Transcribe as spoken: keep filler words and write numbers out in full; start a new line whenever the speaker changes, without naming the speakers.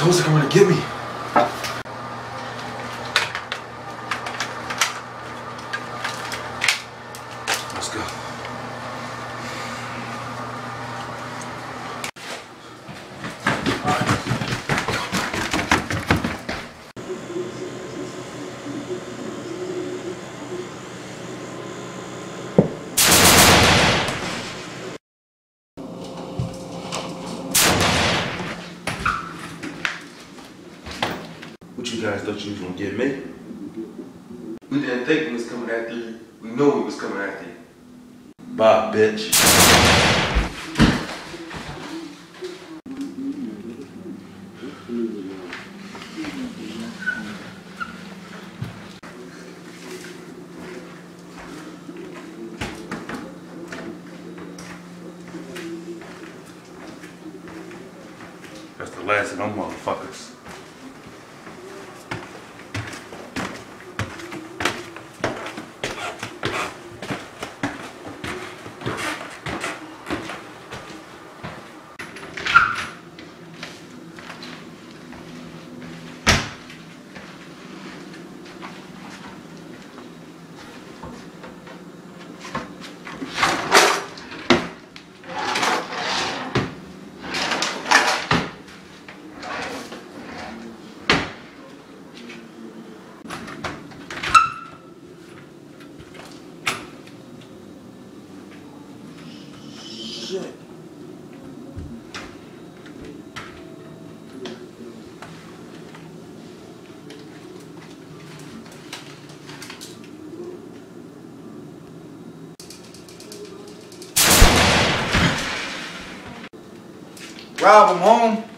Cole's coming to get me. Let's go. What you guys thought you was gonna get me?
We didn't think we was coming after you. We knew we was coming after you.
Bye, bitch. That's the last of them motherfuckers. Shit.
Rob, I'm home.